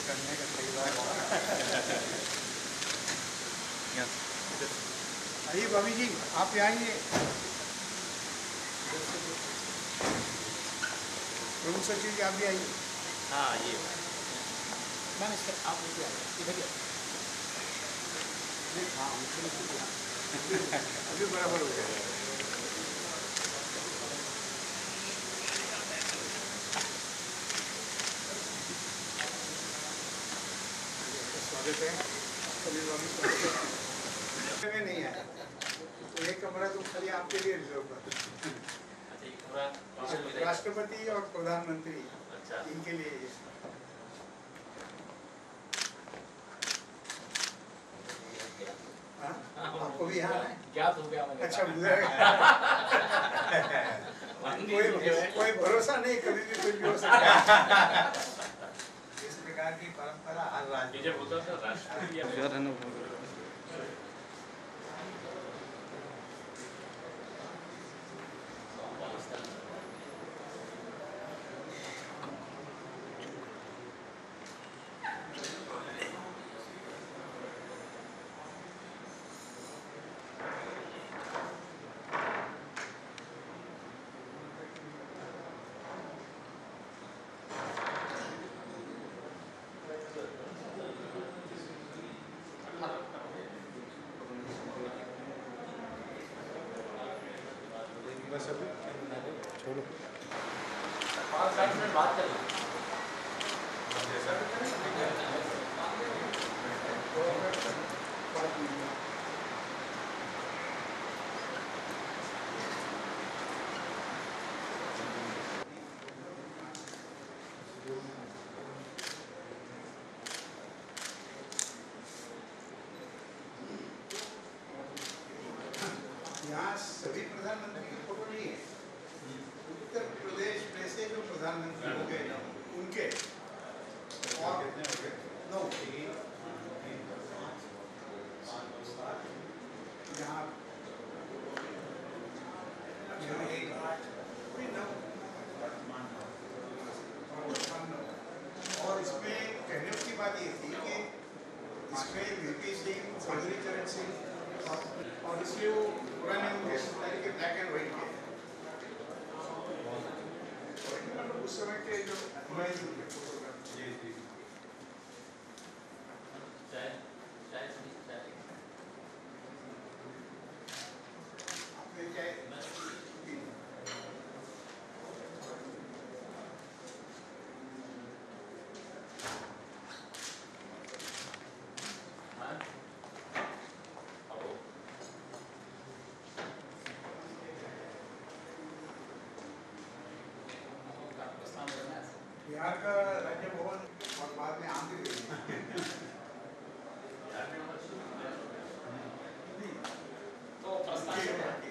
करने का सही बात। आइए भाभी जी, आप यहाँ आइए। प्रमुख सचिव जी आप भी आइए। हाँ आइए मैम इस पर आप नीचे आइए, इधर हाँ अभी बराबर हो जाएगा। स्वागत है सभी स्वागत में नहीं आया तो एक कमरा तो खाली आपके लिए रिजर्व कर। राष्ट्रपति और प्रधानमंत्री इनके लिए आपको भी यहाँ क्या हो गया मैंने अच्छा कोई भरोसा नहीं, कभी भी कुछ भी हो सकता है। इस प्रकार की परंपरा हर राज्य जब होता था राष्ट्रपति बस अभी छोड़ो बात कर यहाँ सभी प्रधानमंत्री की फोटो नहीं है। उत्तर प्रदेश में से जो प्रधानमंत्री हो गए उनके और नौ यहाँ एक और इसमें कहने की बात ये थी कि इसमें वीपी सिंह, चौधरी चरण सिंह और इसलिए वो पुराने होंगे के ब्लैक एंड व्हाइट के उस समय के जो आपने क्या बिहार का राज्य भवन और बाद में आंध्र तो प्रस्ताव